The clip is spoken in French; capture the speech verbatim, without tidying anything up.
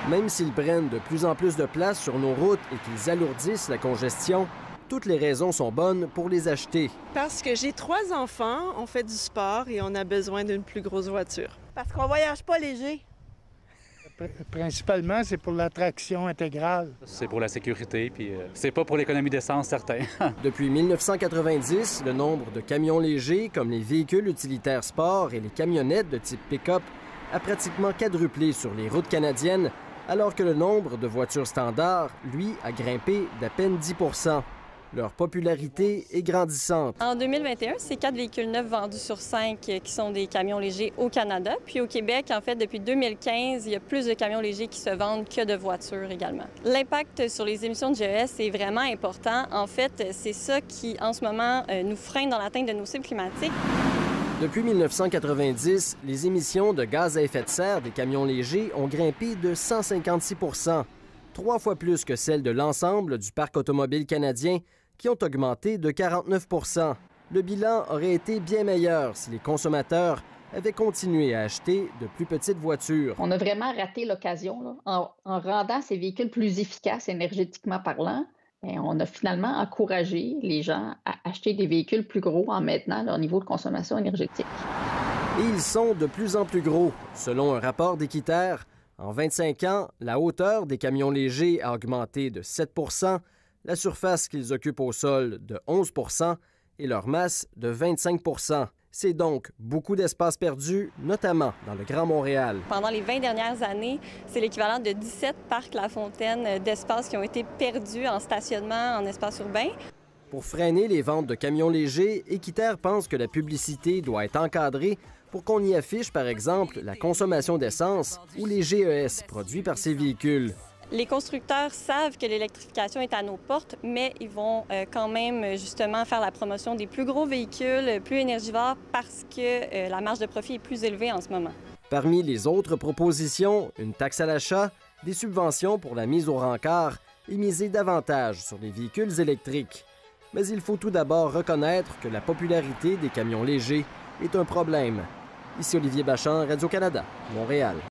Même s'ils prennent de plus en plus de place sur nos routes et qu'ils alourdissent la congestion, toutes les raisons sont bonnes pour les acheter. Parce que j'ai trois enfants, on fait du sport et on a besoin d'une plus grosse voiture. Parce qu'on voyage pas léger. Principalement, c'est pour l'attraction intégrale. C'est pour la sécurité, puis euh, c'est pas pour l'économie d'essence, certain. Depuis mille neuf cent quatre-vingt-dix, le nombre de camions légers, comme les véhicules utilitaires sport et les camionnettes de type pick-up, a pratiquement quadruplé sur les routes canadiennes, alors que le nombre de voitures standards, lui, a grimpé d'à peine dix pour cent. Leur popularité est grandissante. En deux mille vingt et un, c'est quatre véhicules neufs vendus sur cinq qui sont des camions légers au Canada. Puis au Québec, en fait, depuis deux mille quinze, il y a plus de camions légers qui se vendent que de voitures également. L'impact sur les émissions de G E S est vraiment important. En fait, c'est ça qui, en ce moment, nous freine dans l'atteinte de nos cibles climatiques. Depuis mille neuf cent quatre-vingt-dix, les émissions de gaz à effet de serre des camions légers ont grimpé de cent cinquante-six pour cent, trois fois plus que celles de l'ensemble du parc automobile canadien, qui ont augmenté de quarante-neuf pour cent. Le bilan aurait été bien meilleur si les consommateurs avaient continué à acheter de plus petites voitures. On a vraiment raté l'occasion là, en, en rendant ces véhicules plus efficaces énergétiquement parlant. Et on a finalement encouragé les gens à acheter des véhicules plus gros en maintenant leur niveau de consommation énergétique. Et ils sont de plus en plus gros. Selon un rapport d'Équiterre, en vingt-cinq ans, la hauteur des camions légers a augmenté de sept pour cent, la surface qu'ils occupent au sol de onze pour cent et leur masse de vingt-cinq pour cent. C'est donc beaucoup d'espace perdu, notamment dans le Grand Montréal. Pendant les vingt dernières années, c'est l'équivalent de dix-sept parcs La Fontaine d'espace qui ont été perdus en stationnement en espace urbain. Pour freiner les ventes de camions légers, Équiterre pense que la publicité doit être encadrée pour qu'on y affiche, par exemple, la consommation d'essence ou les G E S produits par ces véhicules. Les constructeurs savent que l'électrification est à nos portes, mais ils vont euh, quand même justement faire la promotion des plus gros véhicules, plus énergivores, parce que euh, la marge de profit est plus élevée en ce moment. Parmi les autres propositions, une taxe à l'achat, des subventions pour la mise au rencard et miser davantage sur les véhicules électriques. Mais il faut tout d'abord reconnaître que la popularité des camions légers est un problème. Ici Olivier Bachand, Radio-Canada, Montréal.